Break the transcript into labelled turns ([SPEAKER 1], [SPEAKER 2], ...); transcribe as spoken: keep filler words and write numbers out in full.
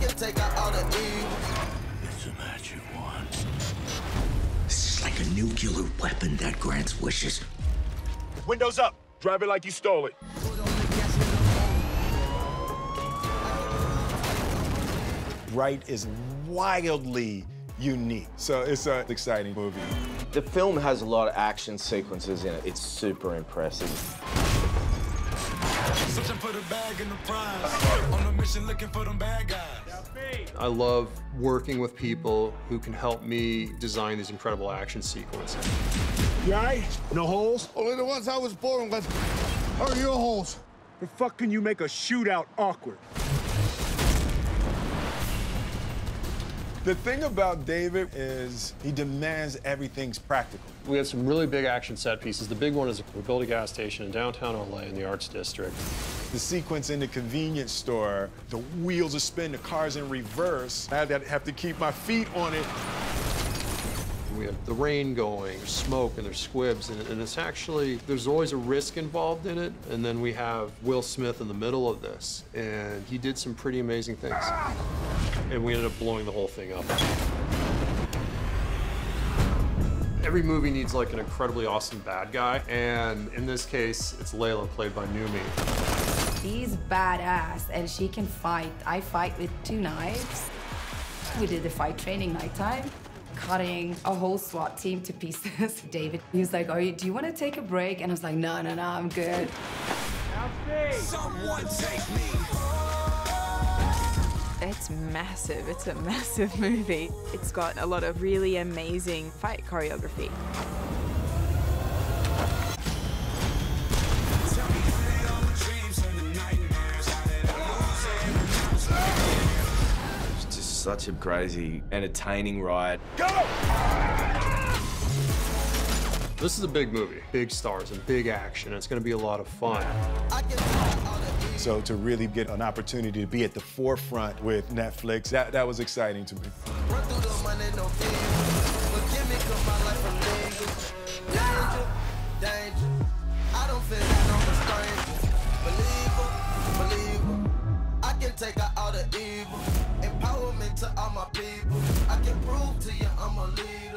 [SPEAKER 1] can take out all the evil.
[SPEAKER 2] It's a magic wand.
[SPEAKER 3] This is like a nuclear weapon that grants wishes.
[SPEAKER 4] Windows up. Drive it like you stole it.
[SPEAKER 5] Bright is wildly unique, so it's an exciting movie.
[SPEAKER 6] The film has a lot of action sequences in it. It's super impressive.
[SPEAKER 7] Searching for the bag and the prize. On a mission looking for them bad guys.
[SPEAKER 8] I love working with people who can help me design these incredible action sequences.
[SPEAKER 4] You all right? No holes?
[SPEAKER 9] Only the ones I was born with. How are your holes?
[SPEAKER 4] The fuck can you make a shootout awkward?
[SPEAKER 5] The thing about David is he demands everything's practical.
[SPEAKER 8] We have some really big action set pieces. The big one is we built a gas station in downtown L A in the Arts District.
[SPEAKER 5] The sequence in the convenience store, the wheels are spinning, the car's in reverse. I have to keep my feet on it.
[SPEAKER 8] We have the rain going, there's smoke, and there's squibs, and, and it's actually, there's always a risk involved in it. And then we have Will Smith in the middle of this, and he did some pretty amazing things. And we ended up blowing the whole thing up. Every movie needs like an incredibly awesome bad guy, and in this case, it's Layla, played by Numi.
[SPEAKER 10] She's badass, and she can fight. I fight with two knives. We did the fight training nighttime, cutting a whole SWAT team to pieces. David, he was like, Are you, do you want to take a break? And I was like, no, no, no, I'm good.
[SPEAKER 7] Someone take me.
[SPEAKER 11] It's massive. It's a massive movie. It's got a lot of really amazing fight choreography.
[SPEAKER 6] It's just such a crazy, entertaining ride.
[SPEAKER 4] Go!
[SPEAKER 8] This is a big movie, big stars and big action. It's going to be a lot of fun.
[SPEAKER 5] So to really get an opportunity to be at the forefront with Netflix, that, that was exciting to me.
[SPEAKER 1] Run through the money, no fear. But give me come my life from danger. Danger, danger. I don't feel like I'm a stranger. Believer, believer. I can take out all the evil. Empowerment to all my people. I can prove to you I'm a leader.